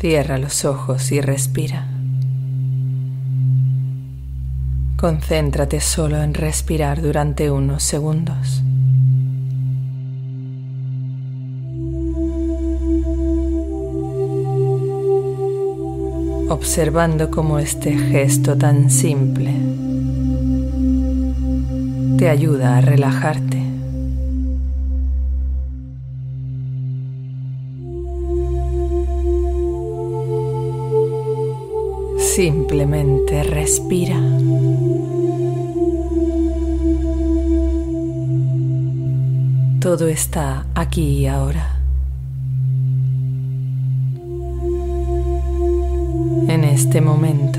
Cierra los ojos y respira. Concéntrate solo en respirar durante unos segundos. Observando cómo este gesto tan simple te ayuda a relajarte. Simplemente respira. Todo está aquí y ahora. En este momento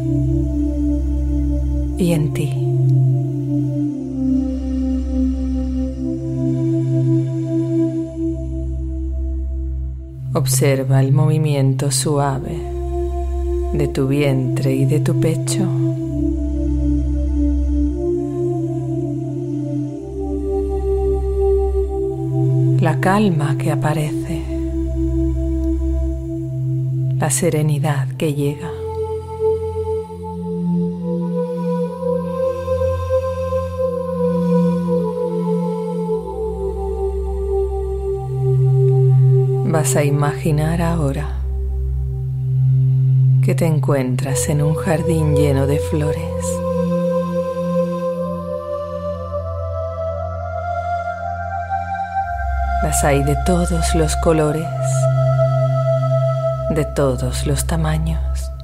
y en ti. Observa el movimiento suave de tu vientre y de tu pecho. La calma que aparece, la serenidad que llega. Vas a imaginar ahora que te encuentras en un jardín lleno de flores. Las hay de todos los colores, de todos los tamaños.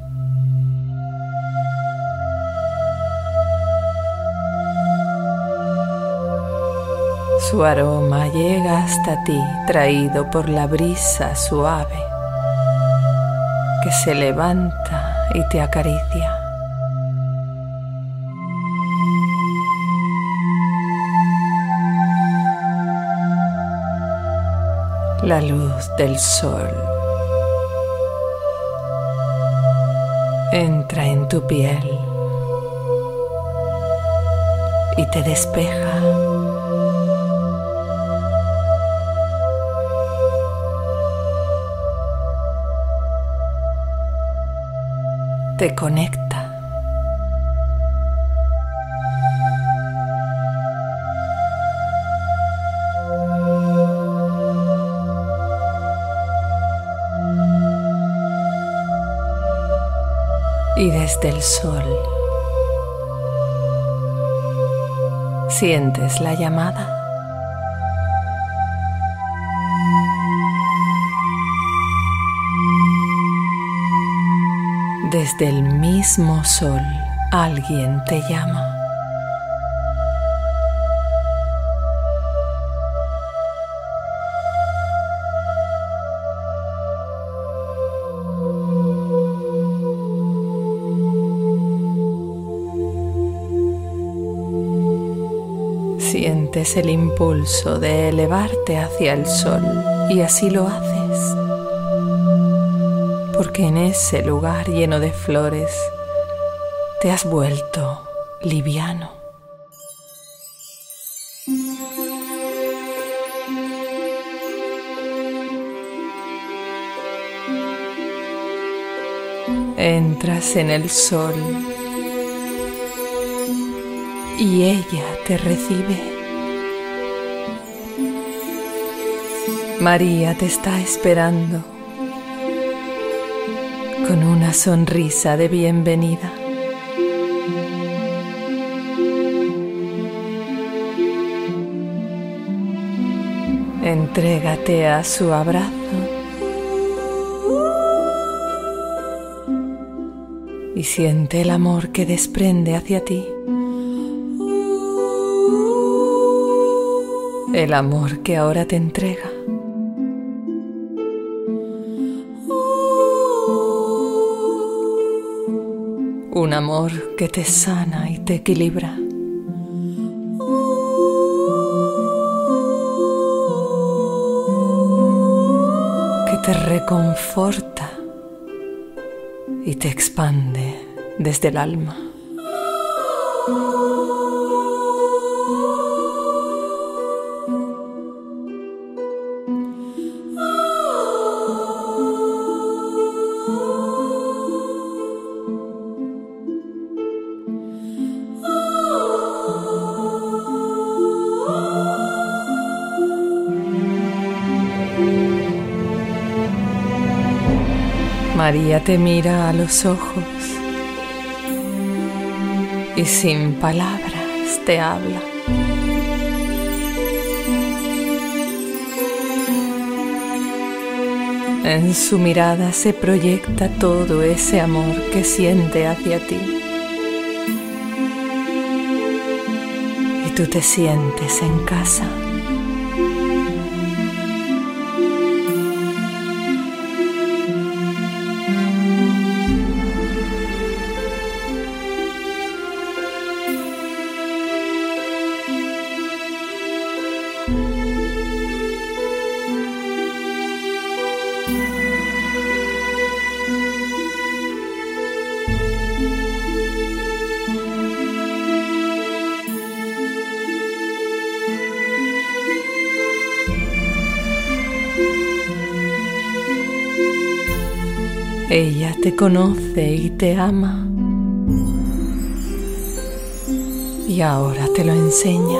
Su aroma llega hasta ti, traído por la brisa suave que se levanta y te acaricia. La luz del sol entra en tu piel y te despeja. Te conecta. Y desde el sol sientes la llamada. Desde el mismo sol alguien te llama. Sientes el impulso de elevarte hacia el sol y así lo haces, porque en ese lugar lleno de flores te has vuelto liviano. Entras en el sol y ella te recibe. María te está esperando con una sonrisa de bienvenida. Entrégate a su abrazo y siente el amor que desprende hacia ti. El amor que ahora te entrega. Un amor que te sana y te equilibra. Que te reconforta y te expande desde el alma. María te mira a los ojos y sin palabras te habla. En su mirada se proyecta todo ese amor que siente hacia ti. Y tú te sientes en casa. Ella te conoce y te ama, y ahora te lo enseña.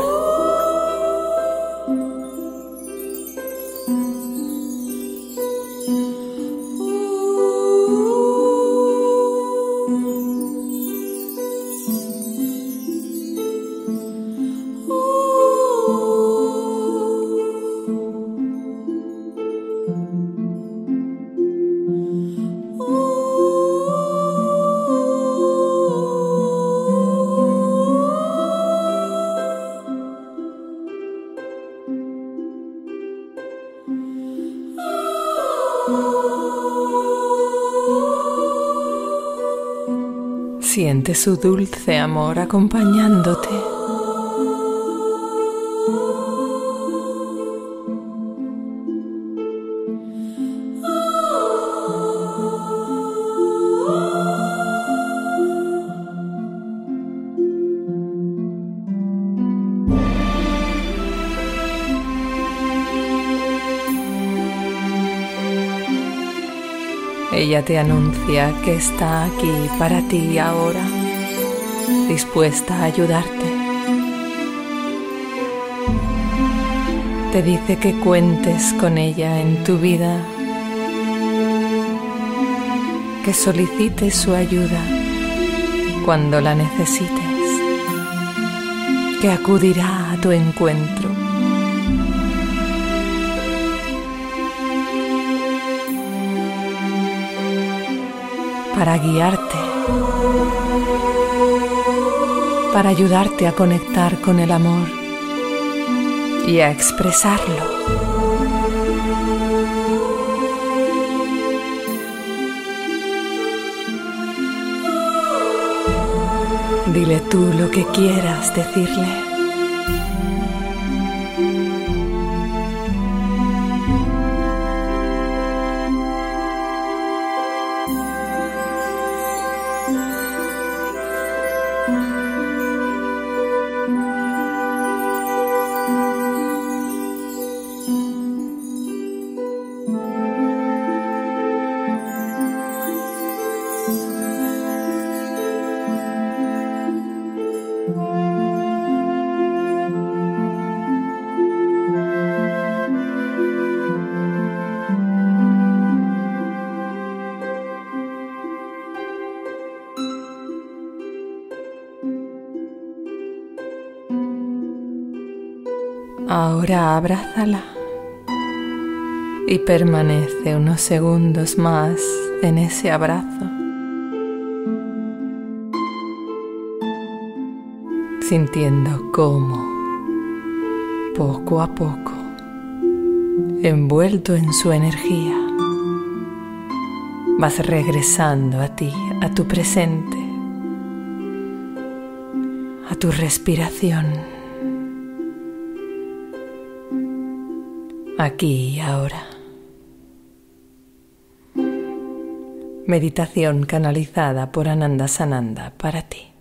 Siente su dulce amor acompañándote. Ella te anuncia que está aquí para ti ahora, dispuesta a ayudarte. Te dice que cuentes con ella en tu vida, que solicites su ayuda cuando la necesites, que acudirá a tu encuentro. Para guiarte, para ayudarte a conectar con el amor y a expresarlo. Dile tú lo que quieras decirle. Ahora abrázala y permanece unos segundos más en ese abrazo, sintiendo cómo, poco a poco, envuelto en su energía, vas regresando a ti, a tu presente, a tu respiración. Aquí y ahora. Meditación canalizada por Anandasananda para ti.